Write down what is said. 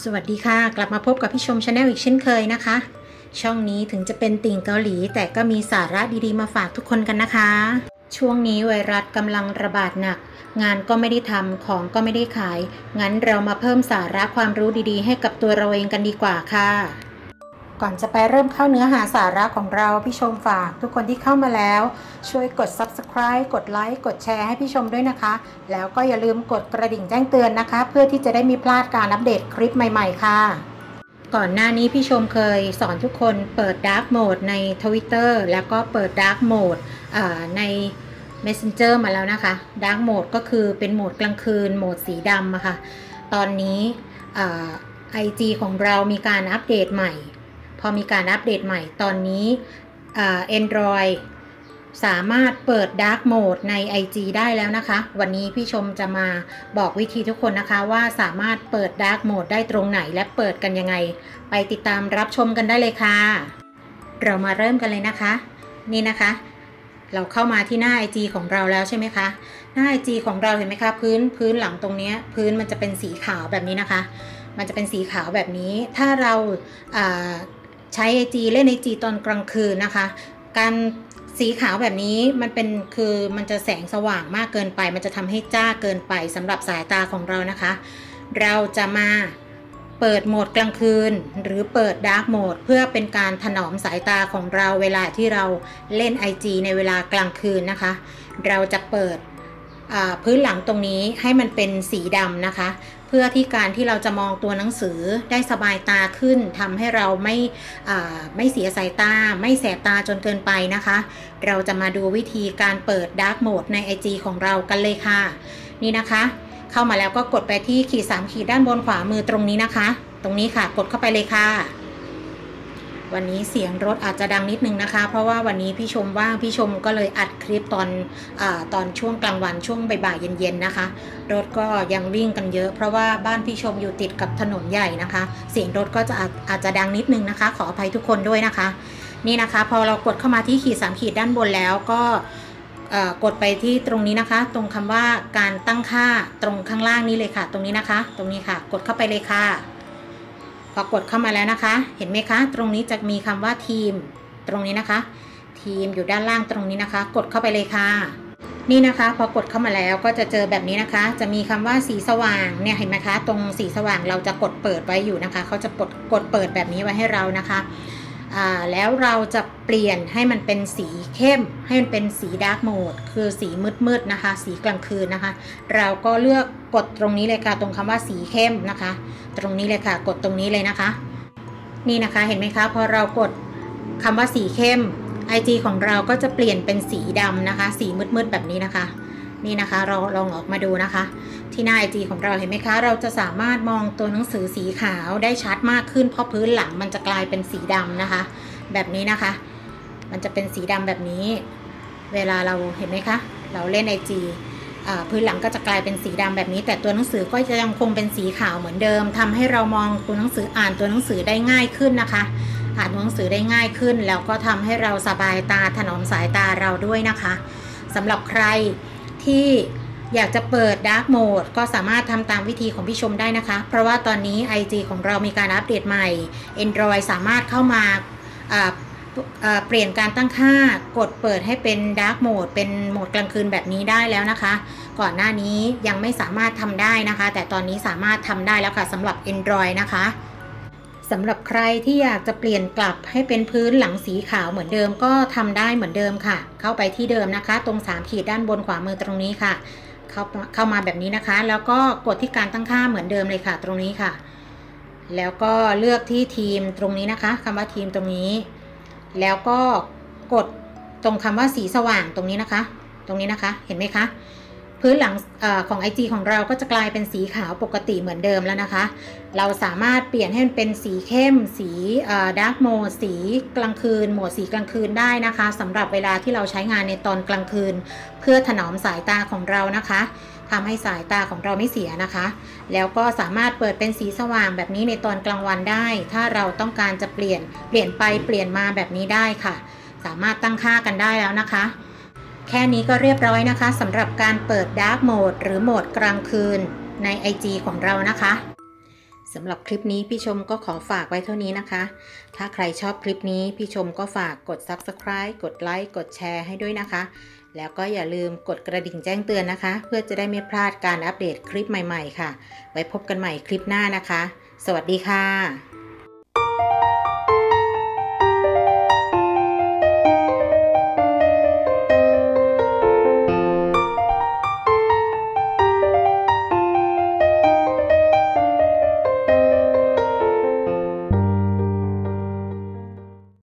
สวัสดีค่ะกลับมาพบกับพี่ชมชาแนลอีกเช่นเคยนะคะช่องนี้ถึงจะเป็นติ่งเกาหลีแต่ก็มีสาระดีๆมาฝากทุกคนกันนะคะช่วงนี้ไวรัสกำลังระบาดหนักงานก็ไม่ได้ทำของก็ไม่ได้ขายงั้นเรามาเพิ่มสาระความรู้ดีๆให้กับตัวเราเองกันดีกว่าค่ะก่อนจะไปเริ่มเข้าเนื้อหาสาระของเราพี่ชมฝากทุกคนที่เข้ามาแล้วช่วยกด Subscribe กดไลค์กดแชร์ให้พี่ชมด้วยนะคะแล้วก็อย่าลืมกดกระดิ่งแจ้งเตือนนะคะเพื่อที่จะได้ไม่พลาดการอัปเดตคลิปใหม่ๆค่ะก่อนหน้านี้พี่ชมเคยสอนทุกคนเปิด Dark Mode ใน Twitter แล้วก็เปิด Dark Mode ใน Messenger มาแล้วนะคะ Dark Mode ก็คือเป็นโหมดกลางคืนโหมดสีดำอะค่ะตอนนี้IG ของเรามีการอัปเดตใหม่พอมีการอัปเดตใหม่ตอนนี้Android สามารถเปิด Dark Mode ใน IG ได้แล้วนะคะวันนี้พี่ชมจะมาบอกวิธีทุกคนนะคะว่าสามารถเปิด Dark Mode ได้ตรงไหนและเปิดกันยังไงไปติดตามรับชมกันได้เลยค่ะเรามาเริ่มกันเลยนะคะนี่นะคะเราเข้ามาที่หน้า IG ของเราแล้วใช่ไหมคะหน้า IG ของเราเห็นไหมคะพื้นหลังตรงนี้พื้นมันจะเป็นสีขาวแบบนี้นะคะมันจะเป็นสีขาวแบบนี้ถ้าเราใช้ IG เล่น IG ตอนกลางคืนนะคะการสีขาวแบบนี้มันจะแสงสว่างมากเกินไปมันจะทำให้จ้าเกินไปสำหรับสายตาของเรานะคะเราจะมาเปิดโหมดกลางคืนหรือเปิด Dark Mode เพื่อเป็นการถนอมสายตาของเราเวลาที่เราเล่น IG ในเวลากลางคืนนะคะเราจะเปิดพื้นหลังตรงนี้ให้มันเป็นสีดำนะคะเพื่อที่การที่เราจะมองตัวหนังสือได้สบายตาขึ้นทำให้เราไม่เสียสายตาไม่แสบตาจนเกินไปนะคะเราจะมาดูวิธีการเปิด Dark Mode ใน IG ของเรากันเลยค่ะนี่นะคะเข้ามาแล้วก็กดไปที่ขีด3ขีดด้านบนขวามือตรงนี้นะคะตรงนี้ค่ะกดเข้าไปเลยค่ะวันนี้เสียงรถอาจจะดังนิดนึงนะคะเพราะว่าวันนี้พี่ชมว่างพี่ชมก็เลยอัดคลิปตอนช่วงกลางวันช่วงบ่ายๆเย็นๆนะคะรถก็ยังวิ่งกันเยอะเพราะว่าบ้านพี่ชมอยู่ติดกับถนนใหญ่นะคะเสียงรถก็จะอาจจะดังนิดนึงนะคะขออภัยทุกคนด้วยนะคะนี่นะคะพอเรากดเข้ามาที่ขีด3ขีดด้านบนแล้วก็กดไปที่ตรงนี้นะคะตรงคำว่าการตั้งค่าตรงข้างล่างนี้เลยค่ะตรงนี้นะคะตรงนี้ค่ะกดเข้าไปเลยค่ะพอกดเข้ามาแล้วนะคะเห็นไหมคะตรงนี้จะมีคำว่าทีมตรงนี้นะคะทีมอยู่ด้านล่างตรงนี้นะคะกดเข้าไปเลยค่ะนี่นะคะพอกดเข้ามาแล้วก็จะเจอแบบนี้นะคะจะมีคำว่าสีสว่างเนี่ยเห็นไหมคะตรงสีสว่างเราจะกดเปิดไว้อยู่นะคะเขาจะกดเปิดแบบนี้ไว้ให้เรานะคะแล้วเราจะเปลี่ยนให้มันเป็นสีเข้มให้มันเป็นสีดาร์กโหมดคือสีมืดๆนะคะสีกลางคืนนะคะเราก็เลือกกดตรงนี้เลยค่ะตรงคำว่าสีเข้มนะคะตรงนี้เลยค่ะกดตรงนี้เลยนะคะนี่นะคะเห็นไหมคะพอเรากดคำว่าสีเข้ม IG ของเราก็จะเปลี่ยนเป็นสีดำนะคะสีมืดๆแบบนี้นะคะนี่นะคะเราลองออกมาดูนะคะที่หน้า IG ของเราเห็นไหมคะเราจะสามารถมองตัวหนังสือสีขาวได้ชัดมากขึ้นเพราะพื้นหลังมันจะกลายเป็นสีดำนะคะแบบนี้นะคะมันจะเป็นสีดำแบบนี้เวลาเราเห็นไหมคะเราเล่น IG พื้นหลังก็จะกลายเป็นสีดำแบบนี้แต่ตัวหนังสือก็จะยังคงเป็นสีขาวเหมือนเดิมทำให้เรามองตัวหนังสืออ่านตัวหนังสือได้ง่ายขึ้นนะคะอ่านตัวหนังสือได้ง่ายขึ้นแล้วก็ทำให้เราสบายตาถนอมสายตาเราด้วยนะคะสำหรับใครที่อยากจะเปิด Dark Mode ก็สามารถทำตามวิธีของพี่ชมได้นะคะเพราะว่าตอนนี้ IG ของเรามีการอัปเดตใหม่ Android สามารถเข้ามาเปลี่ยนการตั้งค่ากดเปิดให้เป็น Dark Mode เป็นโหมดกลางคืนแบบนี้ได้แล้วนะคะก่อนหน้านี้ยังไม่สามารถทำได้นะคะแต่ตอนนี้สามารถทำได้แล้วค่ะสำหรับ Android นะคะสำหรับใครที่อยากจะเปลี่ยนกลับให้เป็นพื้นหลังสีขาวเหมือนเดิมก็ทำได้เหมือนเดิมค่ะเข้าไปที่เดิมนะคะตรง3ขีดด้านบนขวามือตรงนี้ค่ะเข้ามาแบบนี้นะคะแล้วก็กดที่การตั้งค่าเหมือนเดิมเลยค่ะตรงนี้ค่ะแล้วก็เลือกที่ทีมตรงนี้นะคะคำว่าทีมตรงนี้แล้วก็กดตรงคำว่าสีสว่างตรงนี้นะคะตรงนี้นะคะเห็นไหมคะพื้นหลังของ IG ของเราก็จะกลายเป็นสีขาวปกติเหมือนเดิมแล้วนะคะเราสามารถเปลี่ยนให้มันเป็นสีเข้มสีดาร์กโหมดสีกลางคืนโหมดสีกลางคืนได้นะคะสำหรับเวลาที่เราใช้งานในตอนกลางคืนเพื่อถนอมสายตาของเรานะคะทำให้สายตาของเราไม่เสียนะคะแล้วก็สามารถเปิดเป็นสีสว่างแบบนี้ในตอนกลางวันได้ถ้าเราต้องการจะเปลี่ยนไปเปลี่ยนมาแบบนี้ได้ค่ะสามารถตั้งค่ากันได้แล้วนะคะแค่นี้ก็เรียบร้อยนะคะสำหรับการเปิด Dark Mode หรือโหมดกลางคืนใน IG ของเรานะคะสำหรับคลิปนี้พี่ชมก็ขอฝากไว้เท่านี้นะคะ ถ้าใครชอบคลิปนี้พี่ชมก็ฝากกด Subscribe กดไลค์กดแชร์ให้ด้วยนะคะ แล้วก็อย่าลืมกดกระดิ่งแจ้งเตือนนะคะ เพื่อจะได้ไม่พลาดการอัปเดตคลิปใหม่ๆค่ะ ไว้พบกันใหม่คลิปหน้านะคะ สวัสดีค่ะ